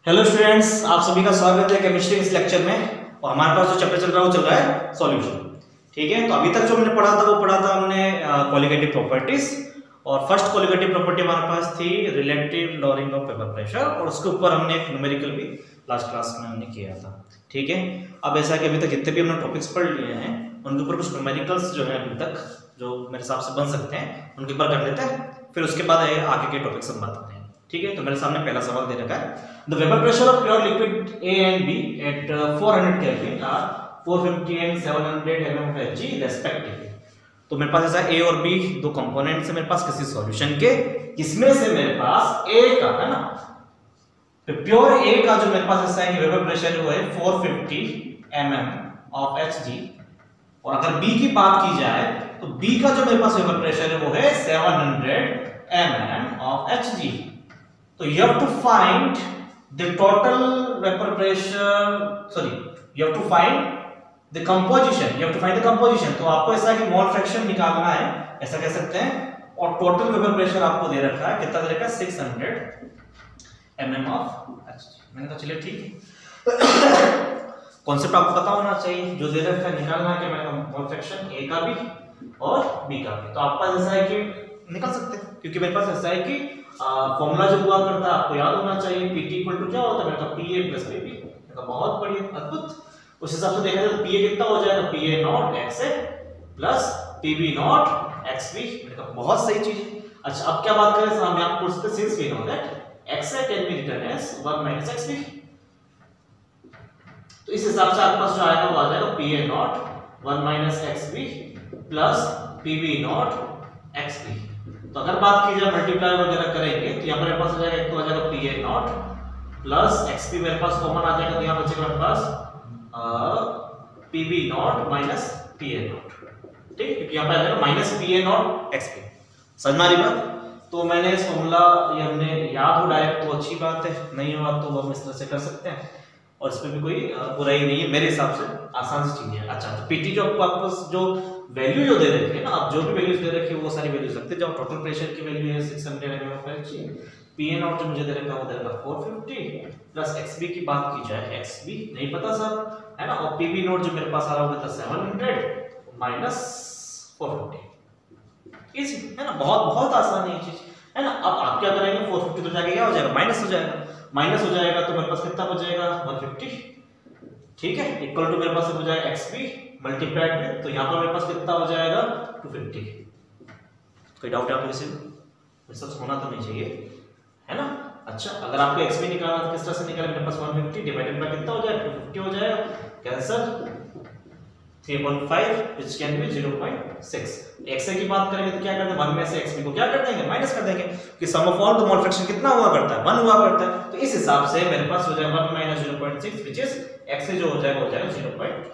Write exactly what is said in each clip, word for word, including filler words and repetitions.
Hello students, आप सभी का स्वागत है केमिस्ट्री इस लेक्चर में। और हमारे पास जो चैप्टर चल रहा है वो चल रहा है सॉल्यूशन। ठीक है, तो अभी तक जो हमने पढ़ा था वो पढ़ा था हमने कोलिगेटिव प्रॉपर्टीज। और फर्स्ट कोलिगेटिव प्रॉपर्टी हमारे पास थी relative lowering of vapour pressure, और उसके ऊपर हमने एक न्यूमेरिकल भी लास्ट क्लास में हमने किया था। ठीक है, अब ऐसा कि अभी तक जितने भी हमने टॉपिक्स पढ़ लिए हैं उनके ऊपर कुछ न्यूमेरिकल्स जो है अभी तक जो मेरे हिसाब से बन सकते हैं उनके ऊपर कर लेते हैं, फिर उसके बाद आगे के टॉपिक्स हम बात करते हैं। ठीक है, तो मेरे सामने पहला सवाल दे रखा है, the vapour pressure of pure liquid A and B at four hundred Kelvin are four fifty and seven hundred millimeter of Hg respectively। तो मेरे पास ऐसा A और B दो कंपोनेंट्स है मेरे पास किसी सॉल्यूशन के, किसमें से मेरे पास A का है ना, तो प्योर A का जो मेरे पास ऐसा है कि वेपर प्रेशर वो है four fifty millimeters of Hg, और अगर B की बात की जाए तो B का जो मेरे पास वेपर प्रेशर है वो है seven hundred millimeters of Hg। तो you have to find the total vapor pressure, sorry, you have to find the composition, you have to find the composition। तो आपको ऐसा है कि मोल फ्रैक्शन निकालना है, ऐसा कह सकते हैं, और टोटल वेपर प्रेशर आपको दे रखा है, कितना दे रखा है six hundred millimeters of Hg। मैंने कहा चलिए ठीक है, कॉन्सेप्ट आपको पता होना चाहिए, जो दे रखा है निकालना है कि मैंने मोल फ्रैक्शन A का भी और B का भी। तो आपके पास ऐसा है कि निकाल सकते हैं, क्योंकि मेरे पास ऐसा है कि फॉर्मूला जो हुआ करता है आपको याद होना चाहिए, Pt इक्वल टू क्या होता है मेरा Pa प्लस Pb। तो बहुत बढ़िया, अद्भुत। उस हिसाब से देखा जाए तो Pa कितना हो जाएगा, Pa naught Xa plus Pb naught Xb। मतलब बहुत सही चीज है। अच्छा, अब क्या बात करें, हम यहाँ पुट सकते since we know that Xa can be written as one minus Xb। तो इस हिसाब से आपके पास जो आएगा वो आ जाएगा Pa naught one minus Xb plus Pb naught Xb। तो अगर बात की जाए मल्टीप्लाई वगैरह करेंगे तो यहाँ पर मेरे पास आ जाएगा, एक तो आ जाएगा Pa नॉट प्लस Xp मेरे पास कॉमन आ जाएगा, तो यहाँ बचेगा मेरे पास Pb naught minus Pa naught. ठीक, क्योंकि यहाँ पे आ जाएगा माइनस Pa नॉट Xp। समझ में आ रही बात? तो मैंने इस फॉर्मूला ये हमने याद हो डायरेक्ट तो अच्छी बात है, नहीं हुआ तो हम इस तरह से कर सकते हैं, और इसमें भी कोई बुराई नहीं है, मेरे हिसाब से आसान सी चीज है। अच्छा, तो Pt जो आपको जो वैल्यू जो दे रखी है ना, आप जो भी वैल्यूज दे रखी है वो सारी वैल्यूज रखते जाओ। टोटल प्रेशर की वैल्यू है six hundred millimeters of Hg, Pa naught जो मुझे दे रखा है वो दे रखा है four fifty, प्लस Xb की बात की जाए, Xb नहीं पता सर है ना, और Pb नॉट जो मेरे पास आ रहा होगा seven hundred minus four fifty। Easy है ना, बहुत बहुत आसान है ये चीज है ना। अब आप क्या करेंगे, four fifty तो जाके क्या हो जाएगा, माइनस हो जाएगा, माइनस हो जाएगा तो मेरे पास कितना बच जाएगा one fifty। ठीक है, इक्वल टू मेरे पास हो जाएगा Xb मल्टीप्लाइड में, तो यहाँ पर मेरे पास कितना हो जाएगा two fifty। कोई डाउट है आपको किसी में? वैसा होना तो नहीं चाहिए है ना। अच्छा, अगर आपको Xb निकालना तो किस तरह से निकालें, मेरे पास one fifty डिवाइडेड बाय कितना हो जाएगा two fifty हो जाएगा, cancel three point five which can be zero point six। Xa की बात करेंगे तो क्या करते हैं, one में से Xb को क्या कर देंगे, माइनस कर देंगे, कि sum of all the mole fraction कितना हुआ करता है, one हुआ करता है। तो इस हिसाब से मेरे पास हो जाएगा one minus zero point six which is Xa जो हो जाएगा हो जाएगा zero point।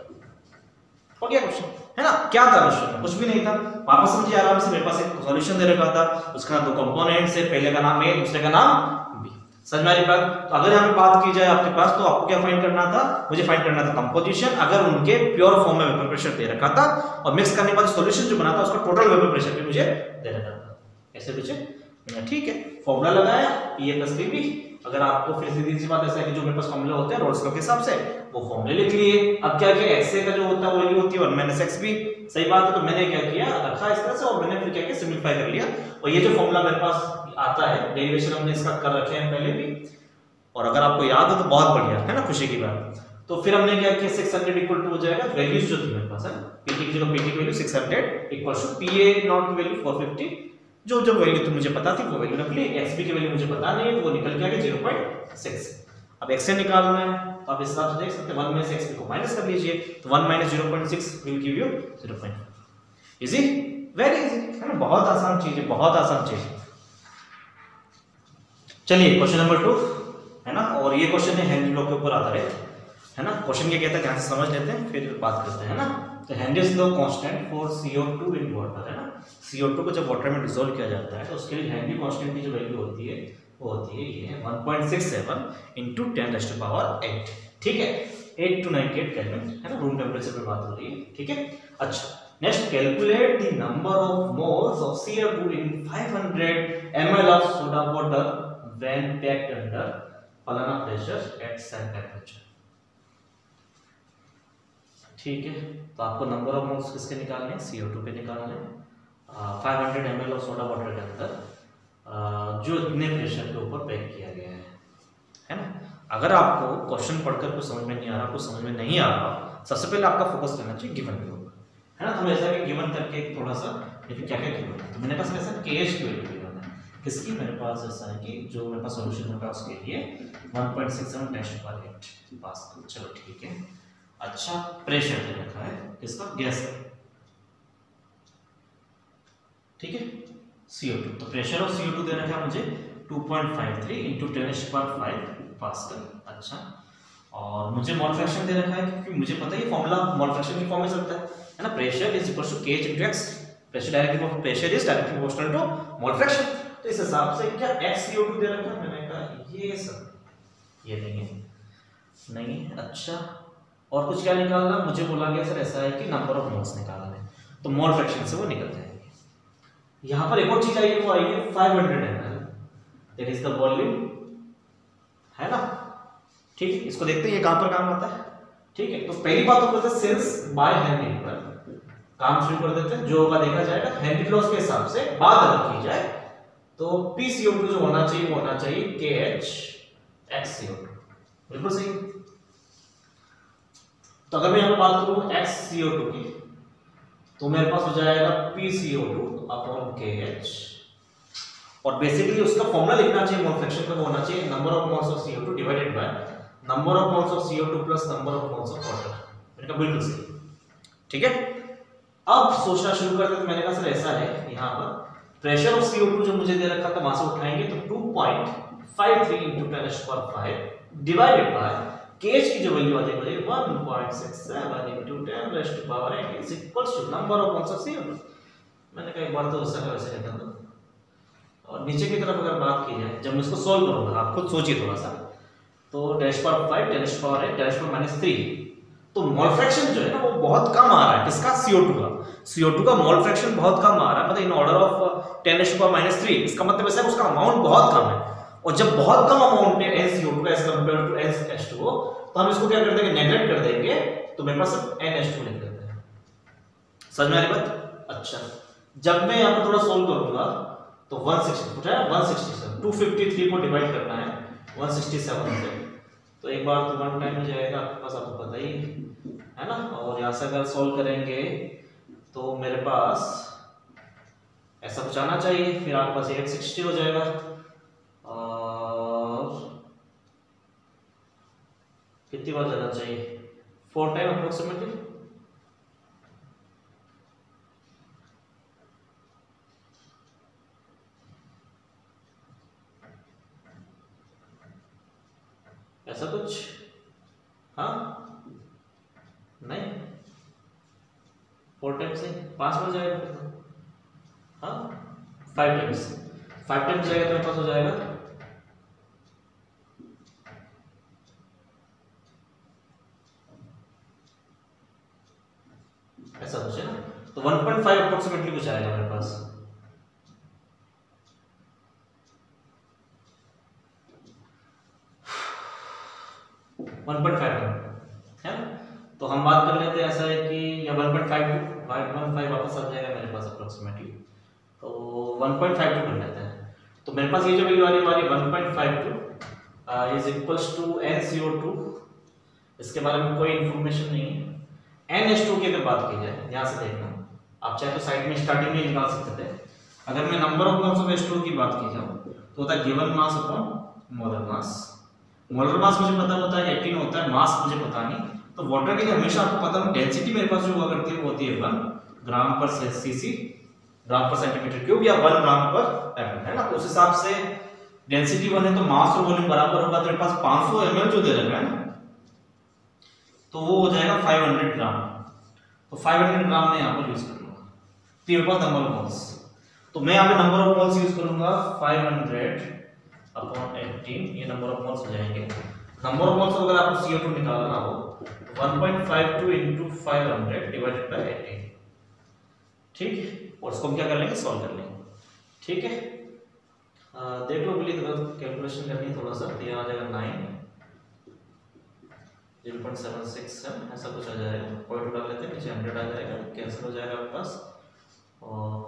हो गया क्वेश्चन है ना। क्या था क्वेश्चन, कुछ भी नहीं था, वापस समझिए आराम से। मेरे पास एक सॉल्यूशन दे रखा था, उसका दो कंपोनेंट्स है, पहले का नाम A दूसरे का नाम B। समझ में आ रही बात? तो अगर यहाँ पे बात की जाए आपके पास, तो आपको क्या फाइंड करना था, मुझे फाइंड करना था कंपोजिशन, अगर उनके प्योर फॉर्म में वेपर प्रेशर दे रखा था, और मिक्स करने के बाद सॉल्यूशन जो बना था उसका टोटल वेपर प्रेशर भी मुझे दे रखा था। ऐसे कुछ ठीक है, फॉर्मूला लगाया Pa प्लस Pb। अगर आपको फिर सीधी सी बात ऐसा है कि जो मेरे पास फॉर्मूला होते हैं रोल्स लॉ के हिसाब से वो फॉर्मूले लिख लिए। अब क्या किया, Xa का जो होता है वो वैल्यू होती है one minus Xb। सही बात है, तो मैंने क्या किया, रखा इस तरह से, और मैंने फिर क्या किया, सिंपलीफाई कर लिया। और ये जो फॉर्मूला मेरे पास आता है, डेरिवेशन हमने इसका कर रखे हैं पहले भी, और अगर आपको याद हो तो बहुत बढ़िया है ना, खुशी की बात। तो फिर हमने क्या किया, six hundred इक्वल टू हो जाएगा वैल्यूज जो थी मेरे पास है, Pt की जो Pt की value six hundred equal to Pa naught की वैल्यू four fifty, जो जो वैल्यू तो मुझे पता थी वो वैल्यू रख ली। Xb की वैल्यू मुझे पता नहीं है तो वो निकल के आ गया zero point six। अब Xa निकालना है तो आप इस हिसाब से देख सकते हैं, one में से Xb को माइनस कर लीजिए, तो one minus zero point six will give you zero point five। Easy, very easy है ना, बहुत आसान चीज है, बहुत आसान चीज। चलिए क्वेश्चन नंबर टू है ना, और ये क्वेश्चन है हेनरी लॉ के ऊपर आधारित है ना। क्वेश्चन क्या कहता है, ध्यान से समझ लेते हैं फिर बात करते हैं ना। तो Henry's law constant for C O two in water है ना, C O two को जब वाटर में डिसॉल्व किया जाता है तो उसके लिए हेनरी कांस्टेंट की जो वैल्यू होती है वो होती है ये one point six seven into ten raised to power eight। ठीक है, eight to ninety-eight केल्विन है ना, रूम टेंपरेचर पे बात हो रही है। ठीक है, अच्छा next calculate the number of moles of C O two in five hundred milliliters of soda water when packed under फलाना प्रेशर एट सेट टेम्परेचर। ठीक है, तो आपको नंबर ऑफ मोल्स किसके निकालने हैं, सी ओ टू के निकालने हैं। Five hundred M L of soda water के अंदर uh, जो इतने प्रेशर के ऊपर पैक किया गया है, है ना। अगर आपको क्वेश्चन पढ़कर कुछ समझ में नहीं आ रहा, कुछ समझ में नहीं आ रहा, सबसे पहले आपका फोकस करना चाहिए गिवन के ऊपर, है ना। तो ऐसा कि गिवन करके थोड़ा सा देखिए क्या क्या गिवन है। तो मैंने कहा ऐसा केएच की वैल्यू गिवन है, किसकी, मेरे पास ऐसा है कि जो मेरे पास सॉल्यूशन होगा उसके लिए वन पॉइंट सिक्स सेवन टेस्ट पर एट पास्कल। चलो ठीक है। अच्छा, प्रेशर दे रखा है किसका, गैस का, ठीक है, सी ओ टू। तो pressure of C O two दे रखा है मुझे two point five three into ten power five pascal. अच्छा, और मुझे मोल फ्रैक्शन दे रखा है क्योंकि मुझे पता है फॉर्मूला मोल फ्रैक्शन की फॉर्म में चलता है, है ना। Pressure is equal to KH into X, pressure directly pressure is directly proportional to mole fraction. तो इस हिसाब से क्या एक्स सी ओ टू दे रखा है, मैंने कहा ये सब ये नहीं है, नहीं है। अच्छा, और कुछ क्या निकालना, मुझे बोला गया सर ऐसा है कि नंबर ऑफ मोल्स निकालना है, तो मोल फ्रैक्शन से वो निकल जाएंगे। यहां पर एक और चीज आई है, वो आई है five hundred M L, that is the volume, है ना। ठीक है, इसको देखते हैं ये कहां पर काम आता है। ठीक है, तो पहली बात तो करते हैं सेल्स बाय हेनरी पर काम शुरू कर देते हैं। जो होगा देखा जाएगा हेनरी लॉस के हिसाब से। बात अगर की जाए तो पी सी ओ टू जो होना चाहिए वो होना चाहिए K H X C O two, बिल्कुल सही। तो अगर मैं यहां पर बात करूं एक्स सी ओ टू की, तो मेरे पास हो जाएगा P C O two upon K H, और बेसिकली उसका फॉर्मूला लिखना चाहिए मोल फ्रैक्शन का, वो होना चाहिए number of moles of C O two divided by number of moles of C O two plus number of moles of water. मैंने कहा बिल्कुल सही। ठीक है, अब सोचना शुरू करते हैं। तो मैंने कहा सर ऐसा है, यहां पर pressure of C O two जो मुझे दे रखा था वहां से उठाएंगे तो two point five three into ten power five divided by KH की जो वैल्यू आती है one point six seven into ten raise to power eight is equals to number of moles of C O two. मैंने कहा एक बार तो वैसा का वैसे लिखा था। और नीचे की तरफ अगर बात की जाए, जब मैं इसको सॉल्व करूंगा, आप खुद सोचिए थोड़ा सा, तो dash power five dash power eight dash power minus three, तो मोल फ्रैक्शन जो है ना वो बहुत कम आ रहा है। किसका, सी ओ टू का। सी ओ टू का मोल फ्रैक्शन बहुत कम आ रहा है, मतलब in order of ten raise to power minus three. इसका मतलब ऐसा है उसका अमाउंट बहुत कम है, और जब बहुत कम अमाउंट है एन सी ओ टू का as compare to N H two O, तो हम इसको क्या कर देंगे, नेगलेक्ट कर देंगे, तो मेरे पास सिर्फ एन एच टू लिख देते हैं। समझ में आ रही बात। अच्छा, जब मैं यहां पर थोड़ा सोल्व करूंगा तो वन सिक्सटी उठा है one sixty seven, two fifty three को डिवाइड करना है वन सिक्सटी सेवन से, तो एक बार तो वन टाइम हो जाएगा आपके पास, आपको पता ही है ना। और यहां से अगर सोल्व करेंगे तो मेरे पास ऐसा कुछ आना चाहिए, फिर आपके पास एट सिक्सटी हो जाएगा, और कितनी बार जाना चाहिए, फोर टाइम अप्रोक्सीमेटली। ऐसा कुछ, हाँ नहीं, फोर टाइम से पांच बार जाएगा, हाँ फाइव टाइम्स फाइव टाइम्स जाएगा तो मेरे पास हो जाएगा ऐसा कुछ है ना। तो वन पॉइंट फाइव अप्रोक्सीमेटली कुछ आएगा मेरे पास। वन पॉइंट फाइव है ना। तो हम बात कर लेते हैं ऐसा है कि या one point five two one five वापस आ जाएगा मेरे पास अप्रोक्सीमेटली, तो वन पॉइंट फाइव टू कर लेते हैं। तो मेरे पास ये जो वैल्यू आ रही है one point five two is equals to N C O two, इसके बारे में कोई इंफॉर्मेशन नहीं है। एन एच टू की अगर बात की जाए, ध्यान से देखना, आप चाहे तो साइड में स्टार्टिंग में निकाल सकते थे। अगर मैं number of moles of H two की बात की जाऊं तो होता है given mass upon molar mass. Molar mass मुझे पता होता है एटीन होता है, मास मुझे पता नहीं। तो वाटर के लिए हमेशा आपको पता है डेंसिटी मेरे पास जो हुआ करती है वो होती है वन ग्राम पर सीसी, ग्राम पर सेंटीमीटर क्यूब, या वन ग्राम पर एम, है ना। तो उस हिसाब से डेंसिटी वन है तो मास और वॉल्यूम बराबर होगा, तो मेरे पास पाँच सौ एम एल जो दे रखा है ना, तो वो हो जाएगा फाइव हंड्रेड ग्राम। तो फाइव हंड्रेड ग्राम में यहाँ पर यूज करूंगा, तो मेरे पास नंबर ऑफ मोल्स, तो मैं यहाँ पे नंबर ऑफ मोल्स यूज करूंगा फाइव हंड्रेड अपॉन एटीन, ये नंबर ऑफ मोल्स हो जाएंगे। नंबर ऑफ मोल्स अगर आपको सी ओ टू निकालना हो तो one point five two into five hundred divided by eighteen, ठीक है। और इसको हम क्या कर लेंगे, सॉल्व कर लेंगे, ठीक है। देख लो प्लीज, अगर कैलकुलेशन करनी है थोड़ा सा तो यहाँ आ जाएगा nine zero point seven six seven ऐसा कुछ आ जाएगा, पॉइंट उठा लेते हैं, नीचे हंड्रेड आ जाएगा, कैंसिल हो जाएगा आपके पास और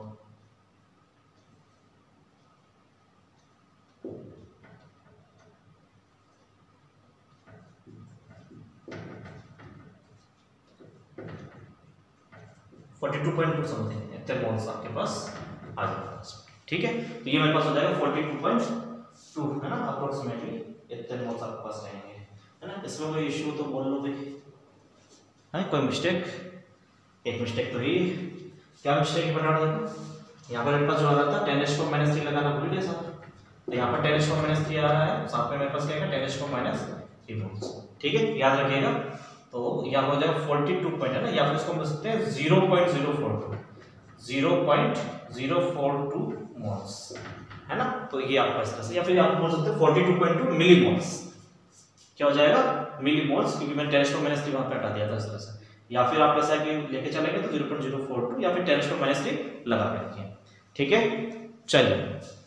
forty two point two something इतने मोल्स आपके पास आ जाएगा। ठीक है, तो ये मेरे पास हो जाएगा फोर्टी टू पॉइंट टू है ना, अप्रोक्सीमेटली इतने मोल्स आपके पास रहेंगे है ना। इसमें कोई इश्यू तो बोल लो भाई, है कोई मिस्टेक? एक मिस्टेक तो ही, क्या मिस्टेक बता देखो, यहाँ पर मेरे पास जो आ रहा था टेन एच को माइनस थ्री लगाना भूल गए साहब, तो यहाँ पर टेन एच को माइनस थ्री आ रहा है, साथ में मेरे पास क्या है टेन एच को माइनस थ्री मोल्स। ठीक है, याद रखिएगा। तो यहाँ हो जाएगा फोर्टी टू पॉइंट है ना, या फिर इसको बोल सकते हैं zero point zero four two zero point zero four two moles है ना। तो ये आपका इस तरह से, या फिर आप बोल सकते हैं forty two point two millimoles, क्या हो जाएगा मिली मोल्स, क्योंकि मैंने टेन को माइनस थ्री वहां पे हटा दिया था इस तरह से। या फिर आप ऐसा कि लेके चलेंगे तो zero point zero four two या फिर टेन को माइनस थ्री लगा के रखिए। ठीक है, चलिए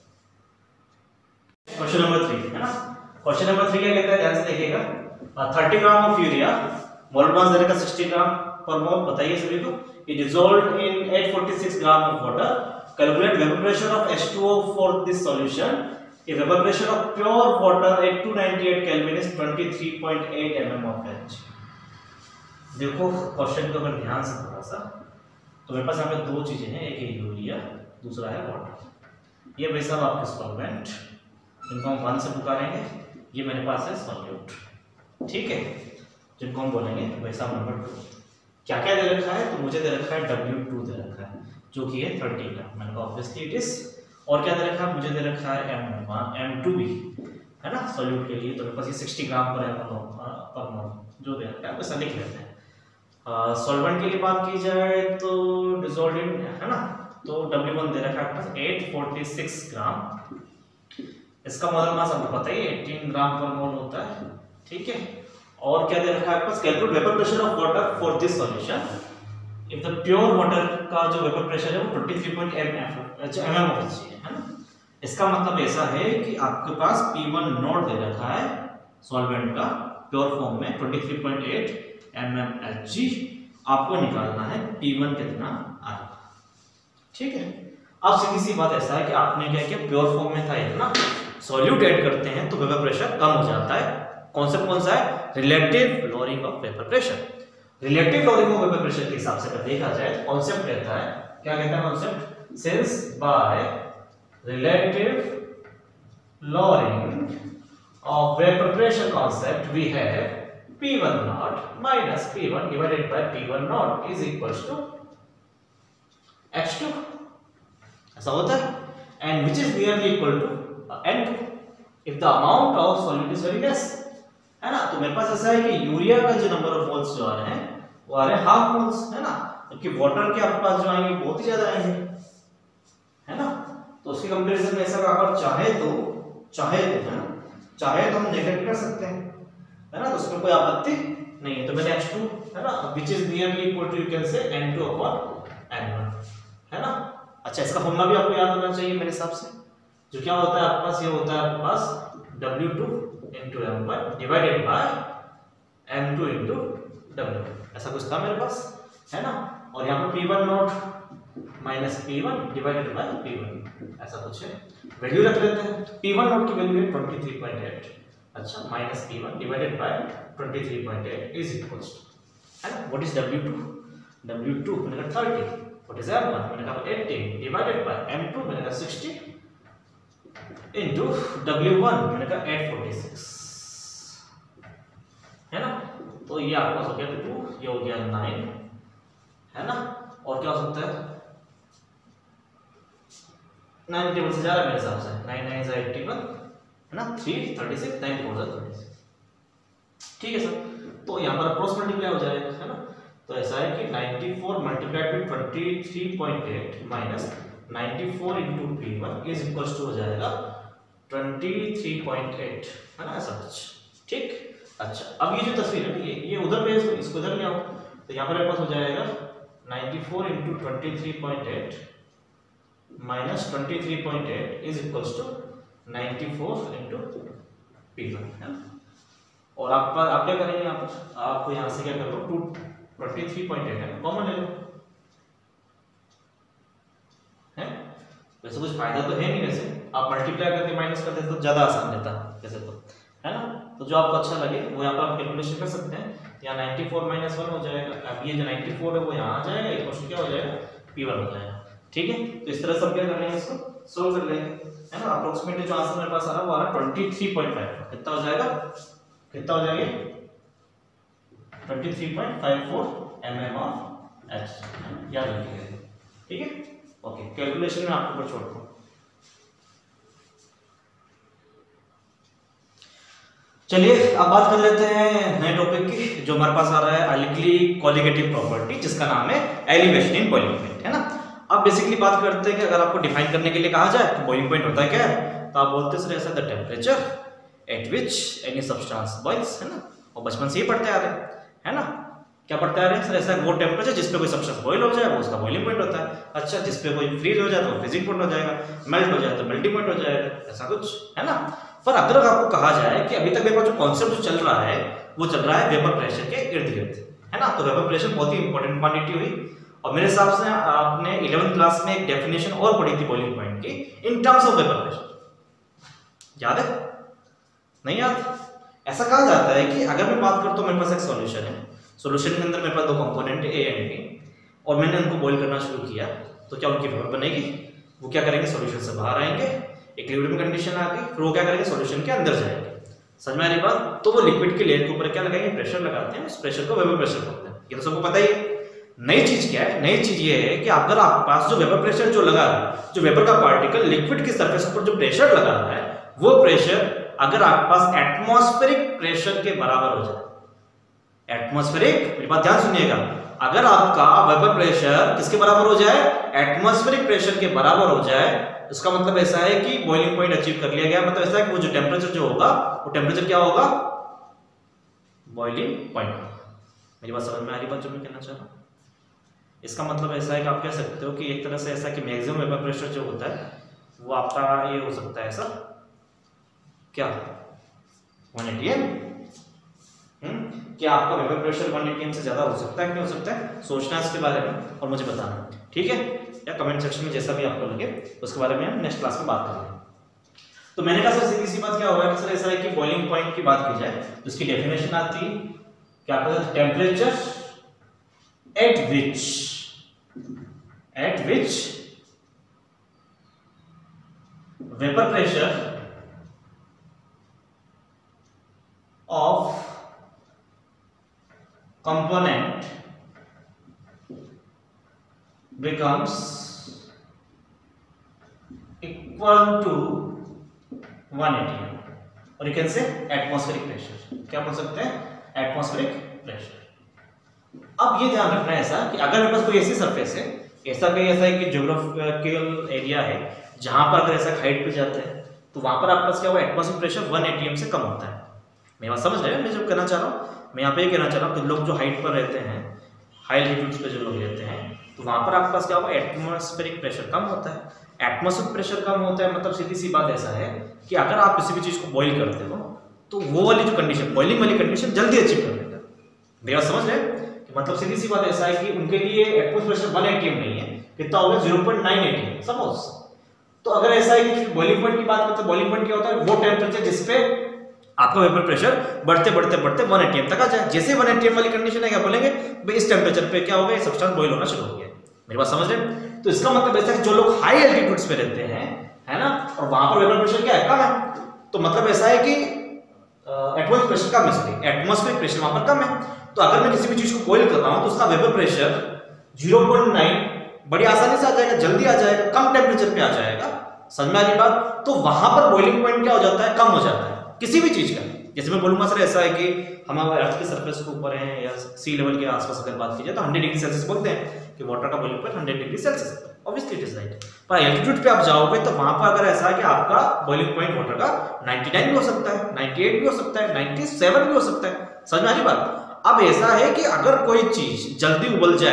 क्वेश्चन नंबर थ्री है ना। क्वेश्चन नंबर थ्री क्या कहता है, ध्यान से देखिएगा। Thirty gram of urea, mole mass देने का सिक्सटी ग्राम पर मोल, बताइए सभी को। It dissolved in eight hundred forty-six gram of water. Calculate vapor pressure of H two O for this solution. If vapor pressure of pure water at two ninety-eight Kelvin is twenty-three point eight millimeter of H. देखो question को अगर ध्यान से थोड़ा सा, तो मेरे पास यहाँ पे दो चीजें हैं, एक है यूरिया, दूसरा है वाटर। ये भाई साहब आपके सॉल्वेंट, इनको हम वन से पुकारेंगे, ये मेरे पास है सॉल्यूट। ठीक है, जिनको हम बोलेंगे भाई साहब नंबर टू। क्या क्या दे रखा है, तो मुझे दे रखा है डब्ल्यू टू दे रखा है जो कि है थर्टी का, मैंने कहा ऑब्वियसली इट इज। और क्या दे रखा है, मुझे दे रखा है एम वन एम टू भी है ना सॉल्यूट के लिए, तो मेरे पास ये सिक्सटी ग्राम पर पर मोल जो दे रखा है वैसा लिख लेते हैं। सॉल्वेंट के लिए बात की जाए तो डिसॉल्व्ड इन है ना, तो डब्ल्यू वन दे रखा है आपके पास एट फोर्टी सिक्स ग्राम। इसका मोलर मास आपको पता ही एटीन ग्राम पर मोल होता है। ठीक है, और क्या दे रखा है आपके पास, calculate vapour pressure of water for this solution if the pure water का जो वेपर प्रेशर है वो twenty three point eight MM होना चाहिए है ना। इसका मतलब ऐसा है कि आपके पास पी वन नोट दे रखा है सॉल्वेंट का प्योर फॉर्म में twenty three point eight mmHg, आपको निकालना है पी वन कितना आएगा। ठीक है, अब सीधी सी बात ऐसा है कि आपने क्या किया, प्योर फॉर्म में था इतना, सॉल्यूट ऐड करते हैं तो वेपर प्रेशर कम हो जाता है। कॉन्सेप्ट कौन सा है, relative lowering of vapour pressure. Relative lowering of vapour pressure के हिसाब से अगर देखा जाए तो कॉन्सेप्ट कहता है, क्या कहता है concept, since by relative lowering of vapour pressure concept we have P one naught minus P one divided by P one naught is equals to H two, ऐसा होता है, and which is nearly equal to N two if the amount of solute is very less, है ना। तो मेरे पास ऐसा है कि यूरिया का जो नंबर ऑफ मोल्स जो आ रहे हैं वो आ रहे हैं हाफ मोल्स है ना, जबकि वाटर के आपके पास जो आएंगे बहुत ही ज्यादा आएंगे है ना। तो उसके कंपैरिजन में ऐसा अगर चाहे तो चाहे तो है ना, चाहे तो हम नेगेटिव कर सकते हैं है ना, तो उसमें कोई आपत्ति नहीं है। तो मैंने H टू है ना which is nearly equal to you can say N two upon N one है ना। अच्छा, इसका फॉर्मूला भी आपको याद होना चाहिए मेरे हिसाब से, जो क्या होता है आपके पास, ये होता है आपके पास W two into M one divided by M two into W, ऐसा कुछ था मेरे पास है ना। और यहाँ पे P one naught minus P one divided by P one, ऐसा कुछ है, वैल्यू रख लेते हैं। P वन नॉट की वैल्यू है ट्वेंटी थ्री पॉइंट एट, अच्छा, minus P one divided by twenty three point eight is equals to है ना, what is W two, W two मैंने कहा thirty, what is M one मैंने कहा eighteen divided by M two मैंने कहा sixty into W one मैंने कहा एट फोर्टी सिक्स है ना। तो ये आपका हो गया टू, ये हो गया नाइन है ना। और क्या हो सकता है, नाइन टेबल से जा रहा है मेरे हिसाब से, nine nine is eighty one है ना, three thirty six, nine four thirty six. ठीक है सर, तो यहाँ पर अप्रोक्स मल्टीप्लाई हो जाएगा है ना। तो ऐसा है कि ninety four multiplied by twenty three point eight minus ninety four into P one is equals to हो जाएगा ट्वेंटी थ्री पॉइंट एट है ना, ऐसा कुछ। ठीक, अच्छा, अब ये जो तस्वीर है ये ये उधर पे, इसको इधर ले आओ, तो यहाँ पर मेरे पास हो जाएगा ninety four into twenty three point eight minus twenty three point eight is equals to ninety four into P one है ना। और आप आप क्या करेंगे, आप आप यहाँ से क्या कर लो, two twenty three point eight है कॉमन ले लो है। वैसे कुछ फायदा तो है नहीं, वैसे आप मल्टीप्लाई करके माइनस कर देते तो ज्यादा आसान रहता वैसे तो है ना। तो जो आपको अच्छा लगे वो यहाँ पर आप कैलकुलेशन कर सकते हैं। यहाँ नाइन्टी फोर माइनस वन हो जाएगा, अब ये जो नाइन्टी फोर है वो यहाँ आ जाएगा, इक्वल क्या हो जाएगा, पी वन हो जाएगा। ठीक है, तो इस तरह से हम क्या कर लेंगे, इसको सोल्व कर लेंगे है ना। अप्रोक्सीमेटली जो आंसर मेरे पास आ रहा है वो आ रहा है ट्वेंटी थ्री पॉइंट फाइव। कितना हो जाएगा, कितना हो जाएगा, twenty three point five four M M of H, याद रखिएगा। ठीक है, ओके, कैलकुलेशन में आपको ऊपर छोड़ता हूँ। चलिए अब बात कर लेते हैं नए टॉपिक की, जो हमारे पास आ रहा है अल्किली कॉलिगेटिव प्रॉपर्टी, जिसका नाम है एलिवेशन इन बॉइलिंग पॉइंट है ना। अब बेसिकली बात करते हैं कि अगर आपको डिफाइन करने के लिए कहा जाए तो बॉइलिंग पॉइंट होता है क्या है, तो आप बोलते हैं सर ऐसा the temperature at which any substance boils है ना। और बचपन से ही पढ़ते आ रहे हैं है ना, क्या पढ़ते आ रहे हैं सर, ऐसा वो टेम्परेचर जिस पे कोई सब्सटेंस बॉइल हो जाए वो उसका बॉइलिंग पॉइंट होता है। अच्छा, जिस पे कोई फ्रीज हो जाए तो वो फ्रीजिंग पॉइंट हो जाएगा, मेल्ट हो जाए तो मेल्टिंग पॉइंट हो जाएगा, ऐसा कुछ है ना। पर अगर आपको कहा जाए कि अभी तक मेरे पास जो कॉन्सेप्ट जो चल रहा है वो चल रहा है वेपर प्रेशर के इर्द गिर्द है ना, तो वेपर प्रेशर बहुत ही इंपॉर्टेंट क्वांटिटी हुई। और मेरे हिसाब से आपने इलेवेंथ क्लास में एक डेफिनेशन और पढ़ी थी बॉइलिंग पॉइंट की in terms of vapour pressure, याद है, नहीं याद? ऐसा कहा जाता है कि अगर मैं बात करता हूं मेरे पास एक सॉल्यूशन है, सॉल्यूशन के अंदर मेरे पास दो कंपोनेंट है ए एंड बी, और मैंने उनको बॉईल करना शुरू किया, तो क्या उनकी वेपर बनेगी, वो क्या करेंगे, सॉल्यूशन से बाहर आएंगे, इक्विलिब्रियम कंडीशन आ गई, फिर वो क्या करेंगे, सॉल्यूशन के अंदर जाएंगे। समझ में आ रही बात? तो वो लिक्विड के लेयर के ऊपर क्या लगाएंगे, प्रेशर लगाते हैं, उस प्रेशर को वेपर प्रेशर बोलते हैं। ये तो सबको पता ही है। नई चीज क्या है, नई चीज ये है कि अगर आपके पास जो वेपर प्रेशर जो लगा है, जो वेपर का पार्टिकल लिक्विड की सरफेस पर जो प्रेशर लगा रहा है, वो प्रेशर अगर आपके पास एटमॉस्फेरिक प्रेशर के बराबर हो जाए, एटमॉस्फेरिक, मेरी बात ध्यान सुनिएगा, अगर आपका वेपर प्रेशर किसके बराबर हो जाए, एटमॉस्फेरिक प्रेशर के बराबर हो जाए, इसका मतलब ऐसा है कि बॉइलिंग पॉइंट अचीव कर लिया गया। मतलब ऐसा है कि वो जो टेम्परेचर जो होगा वो टेम्परेचर क्या होगा, बॉइलिंग पॉइंट। मेरी बात समझ में आ रही बात जो मैं कहना चाह रहा हूं? इसका मतलब ऐसा है कि आप कह सकते हो कि एक तरह से ऐसा कि मैक्सिमम वेपर प्रेशर जो होता है वो आपका ये हो सकता है ऐसा क्या वन एटी एम, हम्म क्या आपका vapour pressure one A T M से ज्यादा हो सकता है, क्या हो सकता है, सोचना है इसके बारे में और मुझे बताना, ठीक है, या कमेंट सेक्शन में जैसा भी आपको लगे उसके बारे में हम नेक्स्ट क्लास में बात करेंगे। तो मैंने कहा सर सीधी सी बात क्या होगा कि सर ऐसा है कि बॉइलिंग पॉइंट की बात की जाए तो इसकी डेफिनेशन आती है क्या, temperature at which at which vapor pressure of component becomes equal to one A T M, और you can say atmospheric pressure, क्या बोल सकते हैं, atmospheric pressure। अब ये ध्यान रखना है ऐसा कि अगर मेरे पास कोई ऐसी सरफेस है, ऐसा कहीं ऐसा है कि ज्योग्राफिकल एरिया है जहां पर अगर ऐसा हाइट पे जाते हैं तो वहां पर आपके पास क्या हुआ, atmospheric pressure one A T M से कम होता है। मैं बात समझ रहे हैं मैं जो कहना चाह रहा हूँ, मैं यहाँ पे ये कहना चाह रहा हूँ कि लोग जो हाइट पर रहते हैं, हाई एल्टीट्यूड्स पे जो लोग रहते हैं, तो वहां पर आपके पास क्या होगा, एटमॉस्फेरिक प्रेशर कम होता है। एटमॉस्फेरिक प्रेशर कम होता है मतलब सीधी सी बात ऐसा है कि अगर आप किसी भी चीज को बॉइल करते हो तो वो वाली जो कंडीशन, बॉइलिंग वाली कंडीशन जल्दी अचीव कर लेता है। मेरा समझ रहे हैं, मतलब सीधी सी बात ऐसा है कि उनके लिए atmospheric pressure one A T M नहीं है, कितना होगा, zero point nine A T M suppose. तो अगर ऐसा है कि बॉइलिंग पॉइंट की बात करते हैं, बॉइलिंग पॉइंट क्या होता है, वो टेम्परेचर जिस पे आपका वेपर प्रेशर बढ़ते बढ़ते बढ़ते वन एटी एम तक आ जाए। जैसे वन एटी एम वाली कंडीशन है, क्या बोलेंगे भाई इस टेम्परेचर पे क्या होगा, ये सब्सटेंस बॉइल होना शुरू हो गया। मेरी बात समझ रहे हैं? तो इसका मतलब ऐसा है कि जो लोग हाई एल्टीट्यूड्स पे रहते हैं है ना, और वहां पर वेपर प्रेशर क्या है, कम है, तो मतलब ऐसा है कि एटमॉस्फेरिक प्रेशर कम है, सॉरी एटमॉस्फेरिक प्रेशर वहां पर कम है। तो अगर मैं किसी भी चीज को बॉइल कर रहा हूं तो उसका vapour pressure zero point nine बड़ी आसानी से आ जाएगा, जल्दी आ जाएगा, कम टेम्परेचर पे आ जाएगा। समझ में आ रही बात? तो वहां पर बॉइलिंग पॉइंट क्या हो जाता है, कम हो जाता है किसी भी चीज का। जैसे मैं बोलूंगा सर ऐसा है कि हम अर्थ के सरफेस के ऊपर हैं या सी लेवल के आसपास अगर बात की जाए तो हंड्रेड डिग्री सेल्सियस बोलते हैं कि वाटर का boiling point hundred degree Celsius है, ऑब्वियसली इट इज राइट। पर एल्टीट्यूड पे आप जाओगे तो वहां पर अगर ऐसा है कि आपका बॉइलिंग पॉइंट वाटर का नाइंटी नाइन भी हो सकता है, नाइंटी एट भी हो सकता है, नाइंटी सेवन भी हो सकता है। समझ में आ रही बात? अब ऐसा है कि अगर कोई चीज जल्दी उबल जाए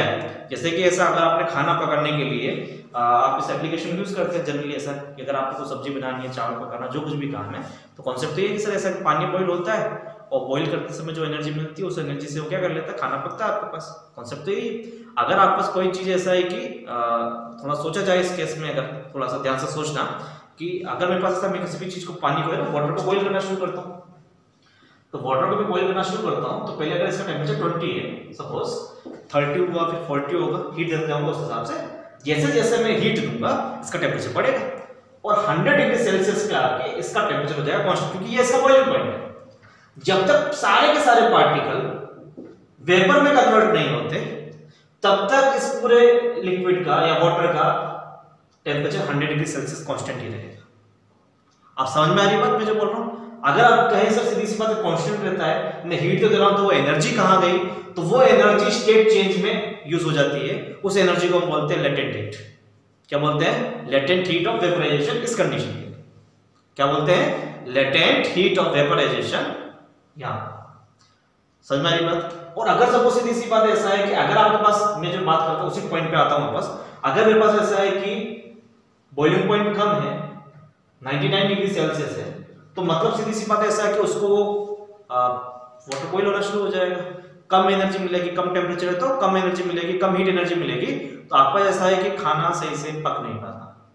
जैसे कि ऐसा अगर आपने खाना पकाने के लिए आप इस एप्लीकेशन यूज करते हैं जनरली, ऐसा कि अगर आपको कोई सब्जी बनानी है, चावल पकाना, जो कुछ भी काम है, तो कॉन्सेप्ट तो ये है कि सर ऐसा पानी बॉईल होता है और बॉईल करते समय जो एनर्जी मिलती है उस एनर्जी से वो क्या कर लेता है, खाना पकता है आपके पास। कॉन्सेप्ट तो यही। अगर आपके पास कोई चीज ऐसा है कि थोड़ा सोचा जाए इस केस में, अगर थोड़ा सा ध्यान से सोचना कि अगर मेरे पास ऐसा, मैं किसी भी चीज को पानी को है ना वाटर को बॉईल करना शुरू करता हूँ, तो वाटर को भी बॉईल करना शुरू करता हूँ, तो पहले अगर इसका टेम्परेचर ट्वेंटी है, सपोज थर्टी हुआ, फिर फोर्टी होगा, हीट देते जाऊंगा उस हिसाब से। जैसे जैसे मैं हीट दूंगा इसका टेम्परेचर बढ़ेगा और हंड्रेड डिग्री सेल्सियस पे आके इसका टेम्परेचर हो जाएगा कांस्टेंट, क्योंकि ये इसका बॉइलिंग पॉइंट है। जब तक सारे के सारे पार्टिकल वेपर में कन्वर्ट नहीं होते तब तक इस पूरे लिक्विड का या वाटर का temperature hundred degree Celsius constant ही रहेगा। आप समझ में आ रही बात मैं जो बोल रहा हूं? अगर आप कहें सर सीधी सी बात है कांस्टेंट रहता है, मैं हीट तो दे रहा हूं, तो वो एनर्जी कहां गई? तो वो एनर्जी स्टेट चेंज में यूज हो जाती है। उस एनर्जी को हम बोलते हैं लेटेंट हीट। क्या बोलते हैं? लेटेंट हीट ऑफ वेपराइजेशन इस कंडीशन के लिए। क्या बोलते हैं? Latent heat of vaporisation. यहां समझ में आ रही बात? और अगर सपोज सीधी सी बात ऐसा है कि अगर आपके पास, मैं जो बात करता हूं उसी पॉइंट पे आता हूं वापस, अगर मेरे पास ऐसा है कि बॉइलिंग पॉइंट कम है, निन्यानवे डिग्री सेल्सियस है, तो मतलब सीधी सी बात ऐसा है कि उसको वाटर बॉईल होना शुरू हो जाएगा। कम एनर्जी मिलेगी, कम टेम्परेचर है तो कम एनर्जी मिलेगी, कम हीट एनर्जी मिलेगी, तो आपका ऐसा है कि खाना सही से पक नहीं पाता।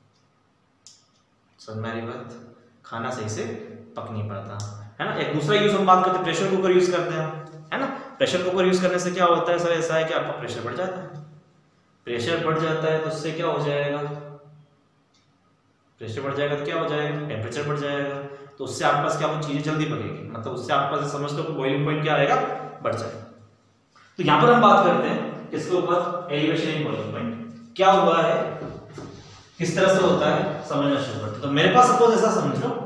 समझ में आ रही बात? खाना सही से पक नहीं पाता है ना। एक दूसरा यूज हम बात करते हैं, प्रेशर कुकर यूज करते हैं, है ना। प्रेशर कुकर यूज करने से क्या होता है सर? ऐसा है कि आपका प्रेशर बढ़ जाता है। प्रेशर बढ़ जाता है तो उससे क्या हो जाएगा? प्रेशर बढ़ जाएगा तो क्या हो जाएगा? टेम्परेचर बढ़ जाएगा, तो उससे आपके पास क्या वो चीजें जल्दी पकेगी, मतलब उससे आपके पास समझ लो बॉइलिंग पॉइंट क्या रहेगा? बढ़ जाएगा। तो यहां पर हम बात करते हैं किसके ऊपर? Elevation in boiling point. क्या हुआ है, किस तरह से होता है, समझना शुरू करते हैं। तो मेरे पास सपोज ऐसा समझ लो,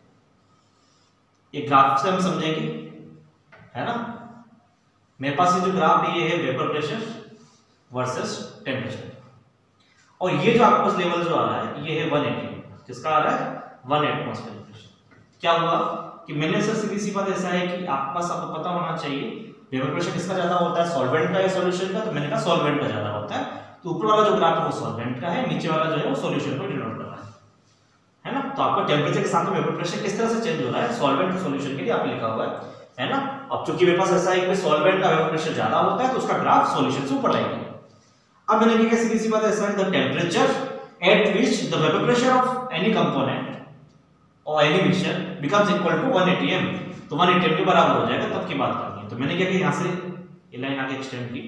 ये ग्राफ से हम समझेंगे, है ना। मेरे पास ये जो ग्राफ है ये है वेपर प्रेशर वर्सेस टेम्परेचर, और ये जो आपको लेवल जो आ रहा है ये है वन एटी। किसका आ रहा है? One atmosphere pressure. क्या हुआ कि मैंने सर सीधी सी बात ऐसा है कि आपके पास आपको पता होना चाहिए वेपर प्रेशर किसका ज्यादा होता है, सॉल्वेंट का या सॉल्यूशन का? तो मैंने कहा सॉल्वेंट का ज्यादा होता है। तो ऊपर वाला जो ग्राफ है वो सॉल्वेंट का है, नीचे वाला जो है वो सॉल्यूशन को डिनोट कर रहा है, है ना। तो आपका टेम्परेचर के साथ में वेपर प्रेशर किस तरह से चेंज हो रहा है, सॉल्वेंट टू सॉल्यूशन के लिए आप लिखा हुआ है, है ना। अब चूंकि मेरे पास ऐसा है कि सॉल्वेंट का वेपर प्रेशर ज्यादा होता है तो उसका ग्राफ सॉल्यूशन से ऊपर लाएंगे। अब मैंने क्या सीधी सी बात ऐसा है, the temperature at which the vapor pressure of any component or any mixture becomes equal to one eighty m, तो one eighty m के बराबर हो जाएगा, तब की बात करनी है। तो मैंने क्या किया, यहां से ये लाइन आगे एक्सटेंड की,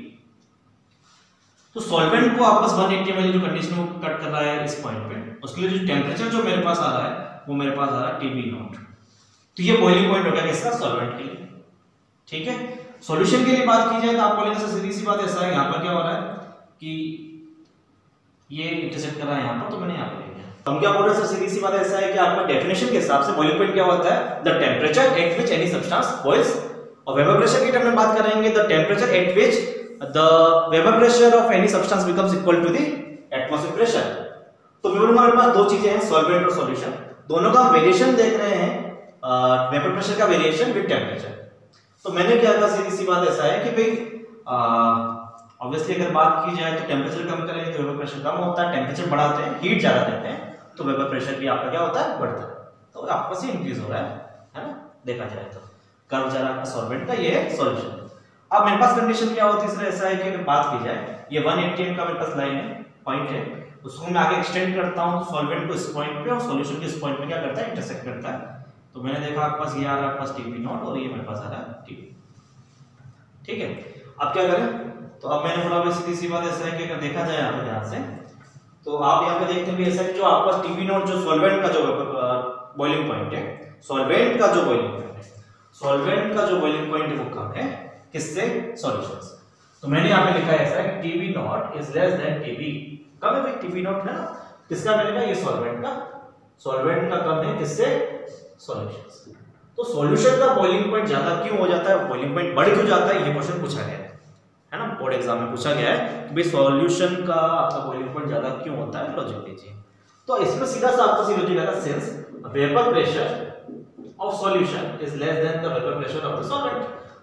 तो सॉल्वेंट को आपस one eighty m वाली जो कंडीशन को कट कर रहा है इस पॉइंट पे, उसके लिए जो टेम्परेचर जो मेरे पास आ रहा है वो मेरे पास आ रहा है टीबी नॉट। तो ये बॉइलिंग पॉइंट हो गया किसका? सॉल्वेंट के लिए। ठीक है। सॉल्यूशन के लिए बात की जाए तो आप बोलेंगे सर सीधी सी बात ऐसा है, यहां पर क्या हो रहा है कि ये इंटरसेक्ट कर रहा है यहां पर, तो मैंने यहां पर ले लिया। तो हम क्या बोल रहे हैं सर? सीधी सी बात ऐसा है कि आपका डेफिनेशन के हिसाब से बॉइलिंग पॉइंट क्या होता है? The temperature at which any substance boils. और वेपर प्रेशर की टर्म में बात करेंगे, the temperature at which the vapour pressure of any substance becomes equal to the atmospheric pressure. तो मैं बोलूंगा हमारे पास दो चीजें हैं, सॉल्वेंट और सॉल्यूशन, दोनों का वेरिएशन देख रहे हैं, वेपर प्रेशर का वेरिएशन विद टेम्परेचर। तो मैंने क्या कहा, सीधी सी बात ऐसा है कि भाई ऑब्वियसली अगर बात की जाए तो टेम्परेचर कम करेंगे तो वेपर प्रेशर कम होता है, टेम्परेचर बढ़ाते हैं, हीट ज्यादा देते हैं तो वेपर प्रेशर भी आपका क्या होता है? बढ़ता है। तो आपका से इंक्रीज हो रहा है, है ना, देखा जाए तो कर्व जा रहा है सॉल्वेंट का, ये है सॉल्यूशन। अब मेरे पास कंडीशन क्या होती है सर? ऐसा है कि अगर बात की जाए, ये one eighty m का मेरे पास लाइन है, पॉइंट है, उसको मैं आगे एक्सटेंड करता हूं तो सॉल्वेंट को इस पॉइंट पे और सॉल्यूशन के इस पॉइंट पे क्या करता है? इंटरसेक्ट करता है। तो मैंने देखा आपके पास ये आ रहा है पास टीपी नॉट और ये मेरे पास आ रहा है टीपी। ठीक है। अब क्या करें? तो अब मैंने बोला सीधी सी बात ऐसा है कि अगर देखा जाए यहाँ पे ध्यान से, तो आप यहाँ पे देखते हैं ऐसा है कि जो आपका टीपी नॉट जो सॉल्वेंट का जो बॉइलिंग पॉइंट है, सॉल्वेंट का जो बॉइलिंग पॉइंट है, सॉल्वेंट का जो बॉइलिंग पॉइंट है वो कम है, किससे? सॉल्यूशन से। तो मैंने यहाँ पे लिखा है ऐसा है TB naught is less than TB. कम है भाई टीबी नॉट है ना, किसका? मैंने कहा ये सॉल्वेंट का, सॉल्वेंट का कम है, किससे? सॉल्यूशन से। तो सॉल्यूशन का बॉइलिंग पॉइंट ज्यादा क्यों हो जाता है, बॉइलिंग पॉइंट बढ़ क्यों जाता है, ये क्वेश्चन पूछा गया है, है ना, बोर्ड एग्जाम में पूछा गया है कि भाई सॉल्यूशन का आपका बॉइलिंग पॉइंट ज्यादा क्यों होता है, लॉजिक दीजिए। तो इसमें सीधा सा आपको सी लॉजिक आएगा, since vapour pressure of solution is less than the vapour pressure of the solvent.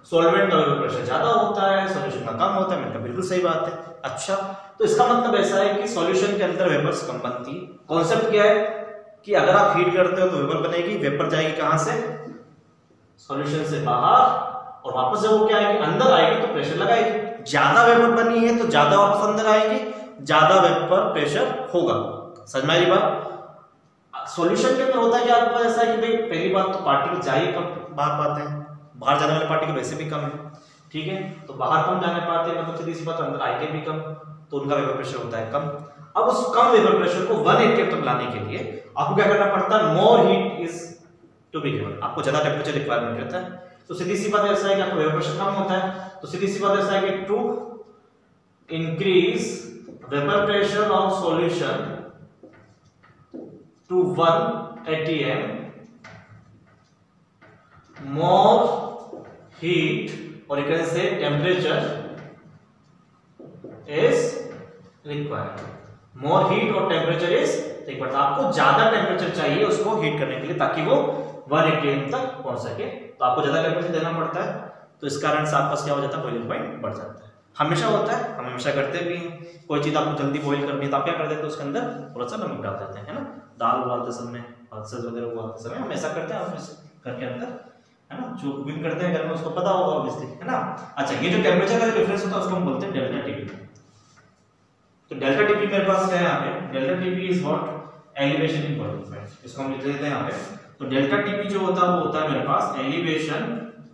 Solvent का वेपर प्रेशर ज्यादा होता है, सॉल्यूशन का कम होता है। मैंने कहा बिल्कुल सही बात है। अच्छा, तो इसका मतलब ऐसा है कि सॉल्यूशन के अंदर वेपर्स कम बनती है। कॉन्सेप्ट क्या है कि अगर आप हीट करते हो तो वेपर बनेगी, वेपर जाएगी कहां से, सॉल्यूशन से बाहर, और वापस जब वो क्या आएगी, अंदर आएगी तो प्रेशर लगाएगी। ज्यादा वेपर बनी है तो ज्यादा वापस अंदर आएगी, ज्यादा वेपर प्रेशर होगा। समझ में आ रही बात? सॉल्यूशन के अंदर होता है कि आपको ऐसा है कि भाई पहली बात तो पार्टिकल जा ही कम बाहर पाते हैं, बाहर जाने वाले पार्टिकल वैसे भी कम है, ठीक है, तो बाहर कम जाने पाते हैं, मतलब सीधी सी बात अंदर आएंगे भी कम, तो उनका वेपर प्रेशर होता है कम। अब उस कम वेपर प्रेशर को एक सौ अस्सी तक लाने के लिए आपको क्या करना पड़ता है, more heat is to be given, आपको ज्यादा टेम्परेचर रिक्वायरमेंट रहता है। तो सीधी सी बात ऐसा है कि आपका वेपर प्रेशर कम होता है, तो सीधी सी बात ऐसा है कि to increase vapour pressure of solution to one atm, more heat or you can say temperature is required. More heat और temperature is required. आपको ज्यादा टेम्परेचर चाहिए उसको हीट करने के लिए ताकि वो एक सौ अस्सी तक पहुंच सके, तो आपको ज्यादा टेम्परेचर देना पड़ता है। तो इस कारण से आपका क्या हो जाता है, बॉइलिंग पॉइंट बढ़ जाता है। हमेशा होता है, हम हमेशा करते भी हैं। कोई चीज आपको जल्दी बॉईल करनी है तो आप क्या कर देते हैं, उसके अंदर थोड़ा सा नमक डाल देते हैं, है ना, दाल उबालते समय, पल्सेस वगैरह उबालते समय हम ऐसा करते हैं अपने घर के अंदर, है ना, जो कुकिंग करते हैं घर में उसको पता होगा ऑब्वियसली, है ना। अच्छा, ये जो टेम्परेचर का डिफरेंस होता है उसको हम बोलते हैं डेल्टा टीपी। तो डेल्टा टीपी मेरे पास क्या है यहाँ पे, delta TP is what, elevation in boiling point, इसको हम लिख देते हैं यहाँ पे। तो डेल्टा टीपी जो होता है वो होता है मेरे पास एलिवेशन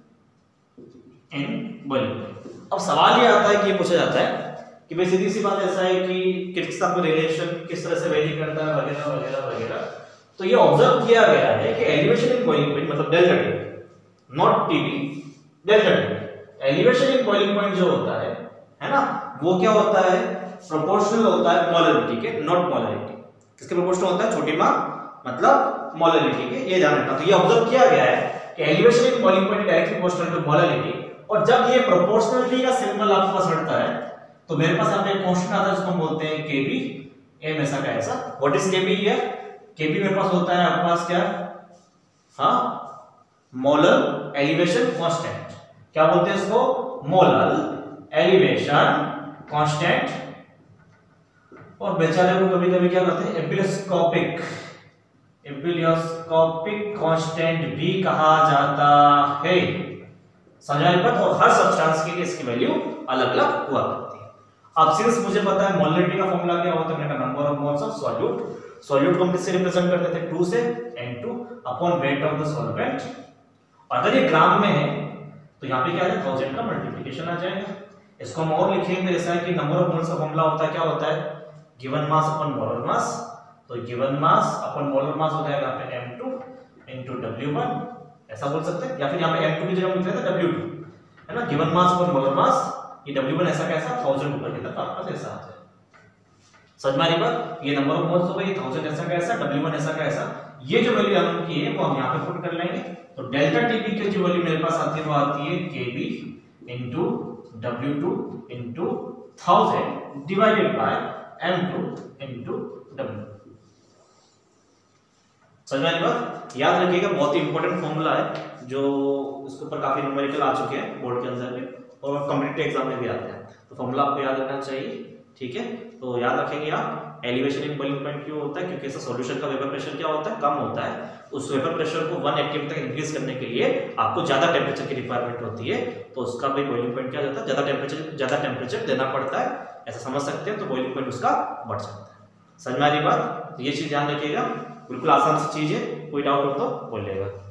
इन बॉइलिंग पॉइंट। अब सवाल ये आता है कि ये पूछा जाता है कि भाई सीधी सी बात ऐसा है कि किस तरह का रिलेशन किस तरह से वेरी करता है वगैरह वगैरह वगैरह। तो ये ऑब्जर्व किया गया है कि एलिवेशन इन बॉइलिंग पॉइंट मतलब delta T, naught TB, delta T. Elevation in boiling point जो होता है है ना, वो क्या होता है, प्रोपोर्शनल होता है मोलरिटी के, नॉट मोलरिटी। किसके प्रोपोर्शनल होता है, छोटी मां मतलब मोलरिटी के, ये ध्यान रखना। तो ये ऑब्जर्व किया गया है कि elevation in boiling point directly proportional to molarity, और जब ये प्रोपोर्शनलिटी का सिंबल आपके पास हटता है तो मेरे पास यहाँ पे एक क्वेश्चन आता है जिसको हम बोलते हैं केबी, एम ऐसा का ऐसा। What is KB here, KB मेरे पास होता है आपके पास क्या, हाँ, मोलर एलिवेशन कांस्टेंट। क्या बोलते हैं इसको, मोलर एलिवेशन कांस्टेंट। और बेचारे को कभी कभी क्या करते हैं, एपिलोस्कोपिक, एपिलोस्कोपिक कांस्टेंट भी कहा जाता है। समझाने पर, और हर सब्सटेंस के लिए इसकी वैल्यू अलग अलग हुआ करती है। अब सिंस मुझे पता है मोलरिटी का फॉर्मूला क्या होता है, मैंने कहा number of moles of solute. Solute को हम किससे रिप्रेजेंट करते थे, टू से, N two upon weight of the solvent. अगर ये ग्राम में है तो यहाँ पे क्या है, थाउजेंड का मल्टीप्लिकेशन आ जाएगा। इसको हम और लिखेंगे ऐसा है कि नंबर ऑफ मोल्स का फॉर्मूला होता है, क्या होता है, given mass upon molar mass. तो given mass upon molar mass हो जाएगा यहाँ पे M two into W one, ऐसा बोल सकते हैं। या फिर यहाँ पे एम टू की जगह हम लिख रहे थे डब्ल्यू टू, है ना, given mass upon molar mass, ये डब्ल्यू वन ऐसा कैसा, थाउजेंड ऊपर की तरफ आपका ऐसा आ जाए। समझ में आ रही बात, ये नंबर ऑफ मोल्स हो गई, थाउजेंड ऐसा कैसा, डब्ल्यू वन ऐसा कैसा। ये जो वैल्यू हम की है वो हम यहाँ पे पुट कर लेंगे। तो डेल्टा टीपी की जो वैल्यू मेरे पास आती है वो आती है KB into W two into thousand divided by M two into W. समझ में आ रही बात, याद रखिएगा, बहुत ही इंपॉर्टेंट फॉर्मूला है जो इसके ऊपर काफी न्यूमेरिकल आ चुके हैं बोर्ड के अंदर भी और कॉम्पिटिटिव एग्जाम में भी आते हैं। तो फॉर्मूला आपको याद रखना चाहिए, ठीक है। तो याद रखेंगे आप, एलिवेशन इन बॉइलिंग पॉइंट क्यों होता है, क्योंकि इसका सॉल्यूशन का वेपर प्रेशर क्या होता है, कम होता है। उस वेपर प्रेशर को वन एटी तक इंक्रीज करने के लिए आपको ज्यादा टेम्परेचर की रिक्वायरमेंट होती है, तो उसका भी बॉइलिंग पॉइंट क्या होता है, ज्यादा टेम्परेचर ज्यादा टेम्परेचर देना पड़ता है, ऐसा समझ सकते हैं। तो बॉइलिंग पॉइंट उसका बढ़ जाता है। समझ में आ रही बात, ये चीज ध्यान रखिएगा, बिल्कुल आसान सी चीज है, कोई डाउट हो तो बोलिएगा।